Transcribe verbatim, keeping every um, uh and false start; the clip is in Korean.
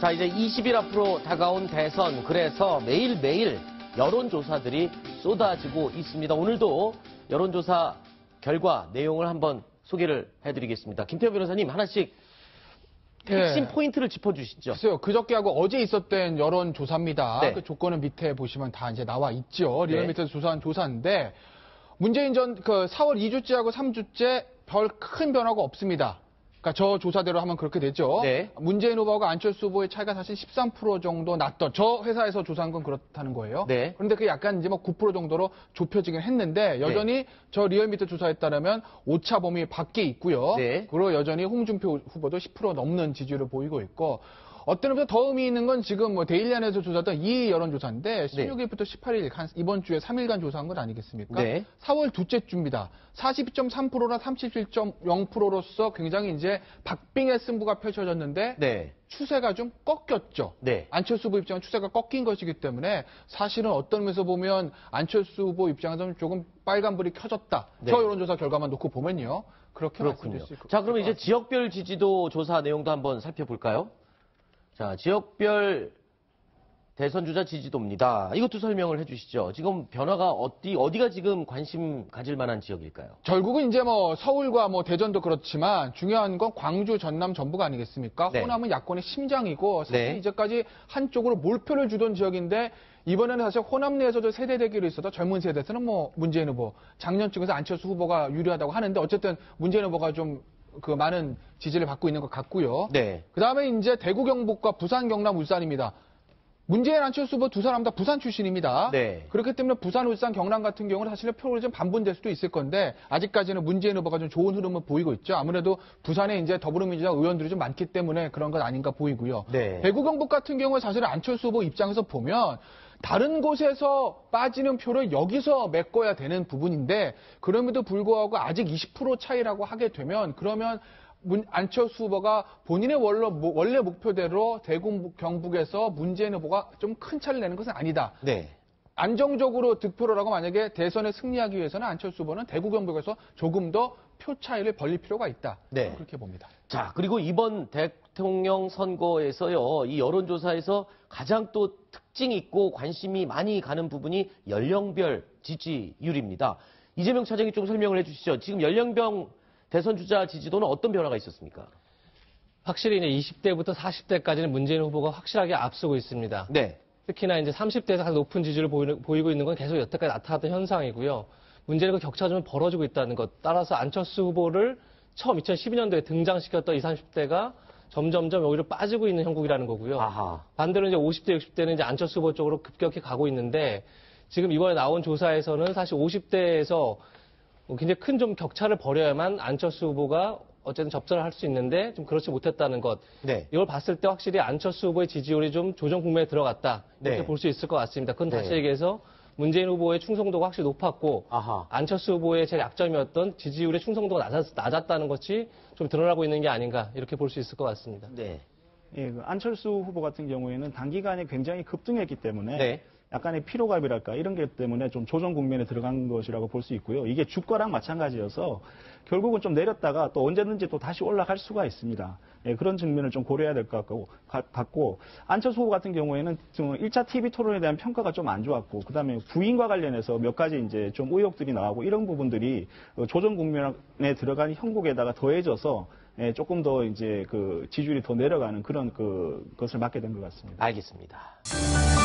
자, 이제 이십 일 앞으로 다가온 대선, 그래서 매일매일 여론조사들이 쏟아지고 있습니다. 오늘도 여론조사 결과 내용을 한번 소개를 해드리겠습니다. 김태호 변호사님, 하나씩 핵심 네. 포인트를 짚어주시죠. 글쎄요, 그저께하고 어제 있었던 여론조사입니다. 네. 그 조건은 밑에 보시면 다 이제 나와 있죠. 리얼미터에서 네. 조사한 조사인데, 문재인 전, 그 사월 이 주째하고 삼 주째 별 큰 변화가 없습니다. 그러니까 저 조사대로 하면 그렇게 되죠. 네. 문재인 후보하고 안철수 후보의 차이가 사실 십삼 퍼센트 정도 났던, 저 회사에서 조사한 건 그렇다는 거예요. 네. 그런데 그게 약간 이제 뭐 구 퍼센트 정도로 좁혀지긴 했는데, 여전히 네. 저 리얼미터 조사에 따르면 오차 범위 밖에 있고요. 네. 그리고 여전히 홍준표 후보도 십 퍼센트 넘는 지지율을 보이고 있고, 어떤 의미에서 더 의미 있는 건 지금 뭐 데일리안에서 조사했던 이 여론조사인데 십육 일부터 십팔 일, 이번 주에 삼 일간 조사한 건 아니겠습니까? 네. 사월 둘째 주입니다. 사십 점 삼 퍼센트나 삼십칠 점 영 퍼센트로서 굉장히 이제 박빙의 승부가 펼쳐졌는데 네. 추세가 좀 꺾였죠. 네. 안철수 후보 입장은 추세가 꺾인 것이기 때문에 사실은 어떤 의미에서 보면 안철수 후보 입장에서는 조금 빨간불이 켜졌다. 네. 저 여론조사 결과만 놓고 보면요. 그렇게 그렇군요. 자, 그러면 이제 지역별 지지도 조사 내용도 한번 살펴볼까요? 자, 지역별 대선 주자 지지도입니다. 이것도 설명을 해주시죠. 지금 변화가 어디, 어디가 지금 관심 가질 만한 지역일까요? 결국은 이제 뭐 서울과 뭐 대전도 그렇지만 중요한 건 광주, 전남, 전북 아니겠습니까? 네. 호남은 야권의 심장이고 사실 네. 이제까지 한쪽으로 몰표를 주던 지역인데 이번에는 사실 호남 내에서도 세대 대결이 있어서 젊은 세대에서는 뭐 문재인 후보, 작년 쪽에서 안철수 후보가 유리하다고 하는데 어쨌든 문재인 후보가 좀 그 많은 지지를 받고 있는 것 같고요. 네. 그 다음에 이제 대구 경북과 부산, 경남, 울산입니다. 문재인, 안철수 후보 두 사람 다 부산 출신입니다. 네. 그렇기 때문에 부산, 울산, 경남 같은 경우는 사실 표로 좀 반분될 수도 있을 건데 아직까지는 문재인 후보가 좀 좋은 흐름을 보이고 있죠. 아무래도 부산에 이제 더불어민주당 의원들이 좀 많기 때문에 그런 것 아닌가 보이고요. 네. 대구 경북 같은 경우는 사실 안철수 후보 입장에서 보면 다른 곳에서 빠지는 표를 여기서 메꿔야 되는 부분인데 그럼에도 불구하고 아직 이십 퍼센트 차이라고 하게 되면 그러면 문, 안철수 후보가 본인의 원래, 원래 목표대로 대구 경북에서 문재인 후보가 좀 큰 차를 내는 것은 아니다. 네. 안정적으로 득표를 하고 만약에 대선에 승리하기 위해서는 안철수 후보는 대구 경북에서 조금 더 표 차이를 벌릴 필요가 있다. 네. 그렇게 봅니다. 자, 그리고 이번 대통령 선거에서요, 이 여론조사에서 가장 또 특징 있고 관심이 많이 가는 부분이 연령별 지지율입니다. 이재명 차장이 좀 설명을 해주시죠. 지금 연령별 대선 주자 지지도는 어떤 변화가 있었습니까? 확실히 이제 이십 대부터 사십 대까지는 문재인 후보가 확실하게 앞서고 있습니다. 네. 특히나 이제 삼십 대에서 가장 높은 지지를 보이는, 보이고 있는 건 계속 여태까지 나타났던 현상이고요. 문제는 그 격차가 좀 벌어지고 있다는 것. 따라서 안철수 후보를 처음 이천십이 년도에 등장시켰던 이십, 삼십 대가 점점점 여기로 빠지고 있는 형국이라는 거고요. 아하. 반대로 이제 오십 대, 육십 대는 이제 안철수 후보 쪽으로 급격히 가고 있는데 지금 이번에 나온 조사에서는 사실 오십 대에서 굉장히 큰 좀 격차를 벌여야만 안철수 후보가 어쨌든 접전을 할 수 있는데 좀 그렇지 못했다는 것. 네. 이걸 봤을 때 확실히 안철수 후보의 지지율이 좀 조정 국면에 들어갔다. 이렇게 네. 볼 수 있을 것 같습니다. 그건 다시 네. 얘기해서 문재인 후보의 충성도가 확실히 높았고 아하. 안철수 후보의 제일 약점이었던 지지율의 충성도가 낮았, 낮았다는 것이 좀 드러나고 있는 게 아닌가 이렇게 볼 수 있을 것 같습니다. 네. 예, 그 안철수 후보 같은 경우에는 단기간에 굉장히 급등했기 때문에 네. 약간의 피로감이랄까 이런 게 때문에 좀 조정 국면에 들어간 것이라고 볼 수 있고요. 이게 주가랑 마찬가지여서 결국은 좀 내렸다가 또 언제든지 또 다시 올라갈 수가 있습니다. 예, 그런 측면을 좀 고려해야 될 것 같고, 같고 안철수 후보 같은 경우에는 좀 일 차 티비 토론에 대한 평가가 좀 안 좋았고 그다음에 부인과 관련해서 몇 가지 이제 좀 의혹들이 나오고 이런 부분들이 조정 국면에 들어간 형국에다가 더해져서 예, 조금 더 이제 그 지지율이 더 내려가는 그런 그 것을 맞게 된 것 같습니다. 알겠습니다.